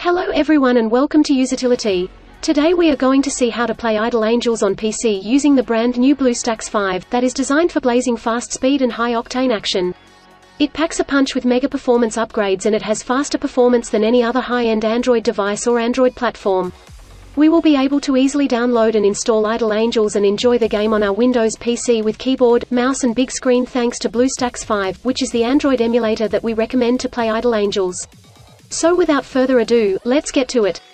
Hello everyone and welcome to Usitility. Today we are going to see how to play Idle Angels on PC using the brand new BlueStacks 5, that is designed for blazing fast speed and high-octane action. It packs a punch with mega performance upgrades and it has faster performance than any other high-end Android device or Android platform. We will be able to easily download and install Idle Angels and enjoy the game on our Windows PC with keyboard, mouse and big screen thanks to BlueStacks 5, which is the Android emulator that we recommend to play Idle Angels. So without further ado, let's get to it.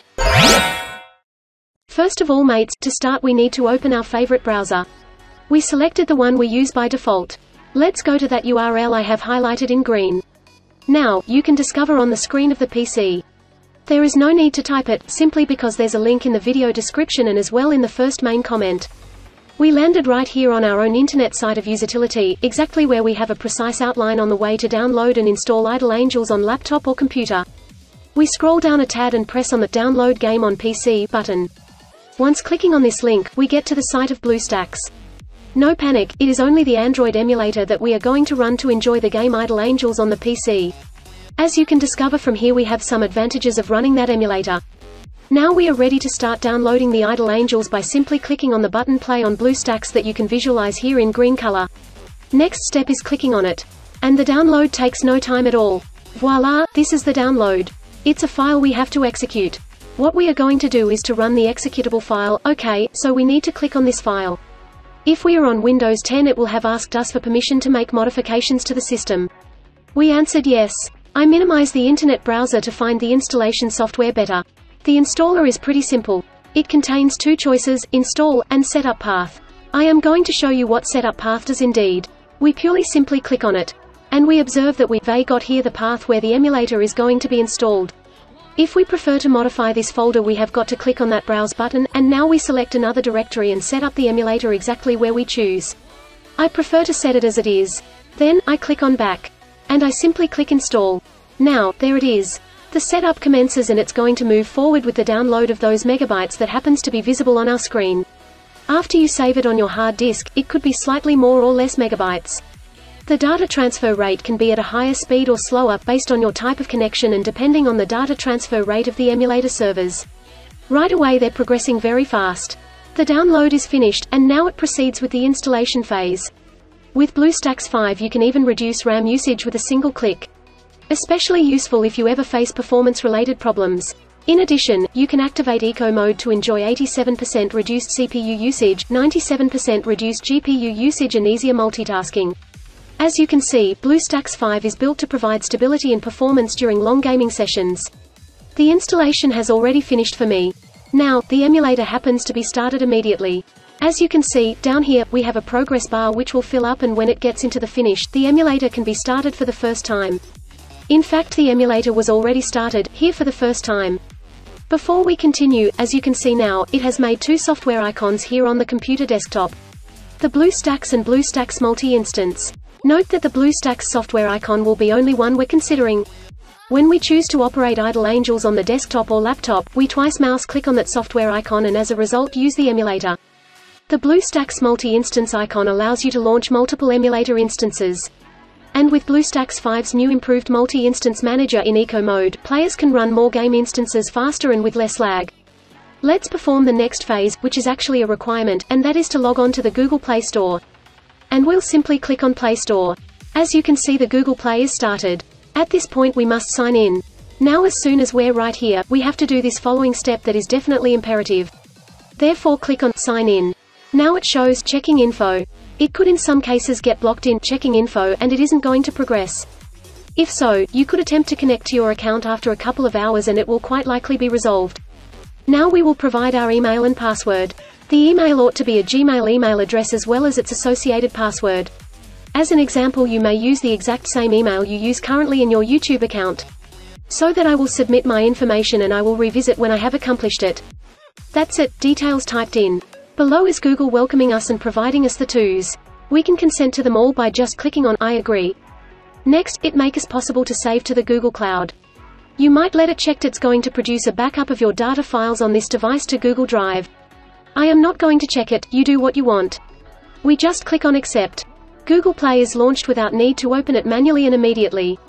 First of all mates, to start we need to open our favorite browser. We selected the one we use by default. Let's go to that URL I have highlighted in green. Now, you can discover on the screen of the PC. There is no need to type it, simply because there's a link in the video description and as well in the first main comment. We landed right here on our own internet site of Usitility, exactly where we have a precise outline on the way to download and install Idle Angels on laptop or computer. We scroll down a tad and press on the Download Game on PC button. Once clicking on this link, we get to the site of BlueStacks. No panic, it is only the Android emulator that we are going to run to enjoy the game Idle Angels on the PC. As you can discover from here, we have some advantages of running that emulator. Now we are ready to start downloading the Idle Angels by simply clicking on the button Play on BlueStacks that you can visualize here in green color. Next step is clicking on it. And the download takes no time at all. Voila, this is the download. It's a file we have to execute. What we are going to do is to run the executable file. Okay, so we need to click on this file. If we are on Windows 10 it will have asked us for permission to make modifications to the system. We answered yes. I minimize the internet browser to find the installation software better. The installer is pretty simple. It contains two choices, install, and setup path. I am going to show you what setup path does indeed. We purely simply click on it. And we observe that we've got here the path where the emulator is going to be installed. If we prefer to modify this folder we have got to click on that browse button, and now we select another directory and set up the emulator exactly where we choose. I prefer to set it as it is. Then, I click on back. And I simply click install. Now, there it is. The setup commences and it's going to move forward with the download of those megabytes that happens to be visible on our screen. After you save it on your hard disk, it could be slightly more or less megabytes. The data transfer rate can be at a higher speed or slower, based on your type of connection and depending on the data transfer rate of the emulator servers. Right away they're progressing very fast. The download is finished, and now it proceeds with the installation phase. With BlueStacks 5 you can even reduce RAM usage with a single click. Especially useful if you ever face performance-related problems. In addition, you can activate Eco Mode to enjoy 87% reduced CPU usage, 97% reduced GPU usage and easier multitasking. As you can see, BlueStacks 5 is built to provide stability and performance during long gaming sessions. The installation has already finished for me. Now, the emulator happens to be started immediately. As you can see, down here, we have a progress bar which will fill up, and when it gets into the finish, the emulator can be started for the first time. In fact, the emulator was already started, here for the first time. Before we continue, as you can see now, it has made two software icons here on the computer desktop. The BlueStacks and BlueStacks multi-instance. Note that the BlueStacks software icon will be only one we're considering. When we choose to operate Idle Angels on the desktop or laptop, we twice mouse click on that software icon and as a result use the emulator. The BlueStacks multi-instance icon allows you to launch multiple emulator instances. And with BlueStacks 5's new improved multi-instance manager in Eco Mode, players can run more game instances faster and with less lag. Let's perform the next phase, which is actually a requirement, and that is to log on to the Google Play Store. And we'll simply click on Play Store. As you can see, the Google Play is started. At this point we must sign in. Now as soon as we're right here, we have to do this following step that is definitely imperative. Therefore click on Sign In. Now it shows Checking Info. It could in some cases get blocked in Checking Info and it isn't going to progress. If so, you could attempt to connect to your account after a couple of hours and it will quite likely be resolved. Now we will provide our email and password. The email ought to be a Gmail email address as well as its associated password. As an example, you may use the exact same email you use currently in your YouTube account. So that I will submit my information and I will revisit when I have accomplished it. That's it, details typed in. Below is Google welcoming us and providing us the twos. We can consent to them all by just clicking on I agree. Next, it makes it possible to save to the Google Cloud. You might let it checked it's going to produce a backup of your data files on this device to Google Drive. I am not going to check it, you do what you want. We just click on accept. Google Play is launched without need to open it manually and immediately.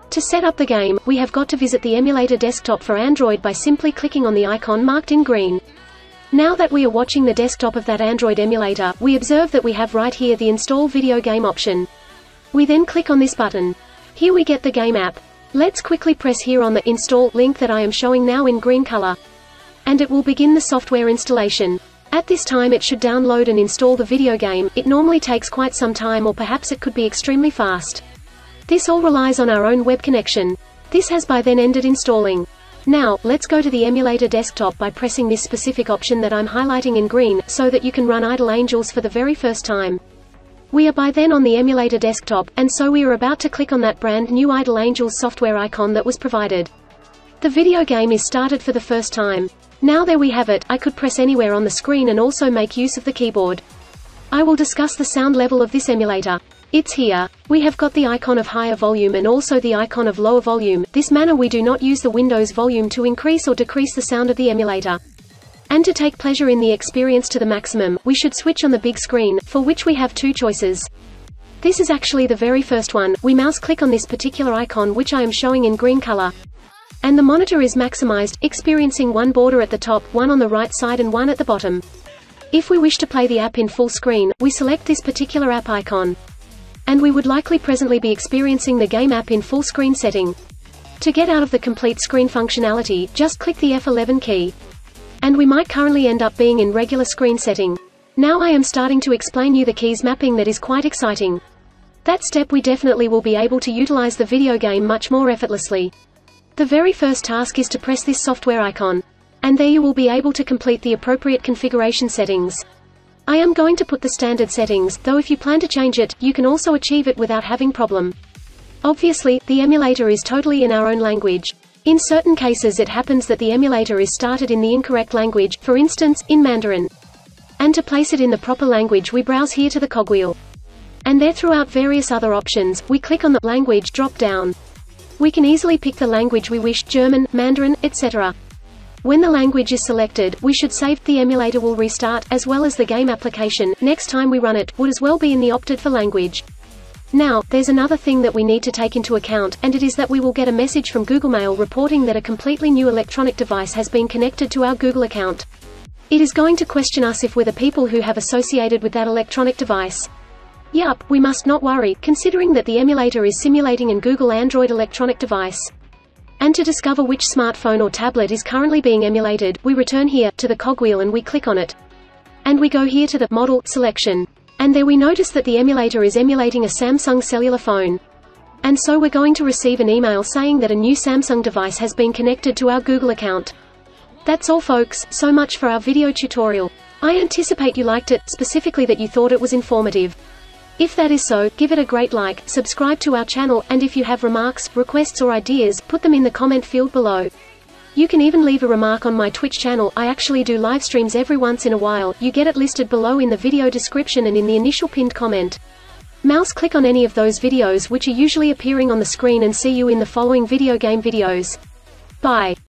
To set up the game, we have got to visit the emulator desktop for Android by simply clicking on the icon marked in green. Now that we are watching the desktop of that Android emulator, we observe that we have right here the Install Video Game option. We then click on this button. Here we get the game app. Let's quickly press here on the Install link that I am showing now in green color. And it will begin the software installation. At this time it should download and install the video game. It normally takes quite some time, or perhaps it could be extremely fast. This all relies on our own web connection. This has by then ended installing. Now, let's go to the emulator desktop by pressing this specific option that I'm highlighting in green, so that you can run Idle Angels for the very first time. We are by then on the emulator desktop, and so we are about to click on that brand new Idle Angels software icon that was provided. The video game is started for the first time. Now there we have it. I could press anywhere on the screen and also make use of the keyboard. I will discuss the sound level of this emulator. It's here. We have got the icon of higher volume and also the icon of lower volume. This manner we do not use the Windows volume to increase or decrease the sound of the emulator. And to take pleasure in the experience to the maximum, we should switch on the big screen, for which we have two choices. This is actually the very first one. We mouse click on this particular icon which I am showing in green color. And the monitor is maximized, experiencing one border at the top, one on the right side and one at the bottom. If we wish to play the app in full screen, we select this particular app icon. And we would likely presently be experiencing the game app in full screen setting. To get out of the complete screen functionality, just click the F11 key. And we might currently end up being in regular screen setting. Now I am starting to explain you the keys mapping that is quite exciting. That step we definitely will be able to utilize the video game much more effortlessly. The very first task is to press this software icon. And there you will be able to complete the appropriate configuration settings. I am going to put the standard settings, though if you plan to change it, you can also achieve it without having problem. Obviously, the emulator is totally in our own language. In certain cases it happens that the emulator is started in the incorrect language, for instance, in Mandarin. And to place it in the proper language we browse here to the cogwheel. And there throughout various other options, we click on the language drop down. We can easily pick the language we wish, German, Mandarin, etc. When the language is selected, we should save. The emulator will restart, as well as the game application. Next time we run it, would as well be in the opted for language. Now, there's another thing that we need to take into account, and it is that we will get a message from Google Mail reporting that a completely new electronic device has been connected to our Google account. It is going to question us if we're the people who have associated with that electronic device. Yup, we must not worry, considering that the emulator is simulating an Google Android electronic device. And to discover which smartphone or tablet is currently being emulated, we return here, to the cogwheel, and we click on it. And we go here to the model selection. And there we notice that the emulator is emulating a Samsung cellular phone. And so we're going to receive an email saying that a new Samsung device has been connected to our Google account. That's all folks, so much for our video tutorial. I anticipate you liked it, specifically that you thought it was informative. If that is so, give it a great like, subscribe to our channel, and if you have remarks, requests or ideas, put them in the comment field below. You can even leave a remark on my Twitch channel. I actually do live streams every once in a while. You get it listed below in the video description and in the initial pinned comment. Mouse click on any of those videos which are usually appearing on the screen and see you in the following video game videos. Bye.